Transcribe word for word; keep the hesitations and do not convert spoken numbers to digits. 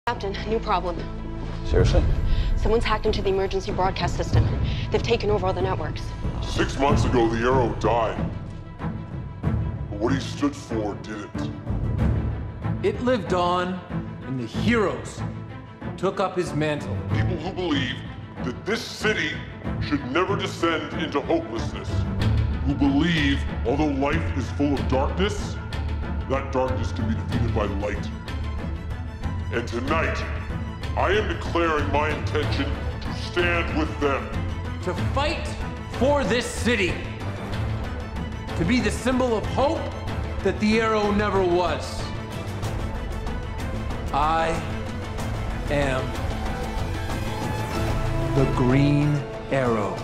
Captain, new problem. Seriously? Someone's hacked into the emergency broadcast system. They've taken over all the networks. Six months ago, the Arrow died. But what he stood for didn't. It lived on, and the heroes took up his mantle. People who believe that this city should never descend into hopelessness. Who believe, although life is full of darkness, that darkness can be defeated by light. And tonight, I am declaring my intention to stand with them. To fight for this city. To be the symbol of hope that the Arrow never was. I am the Green Arrow.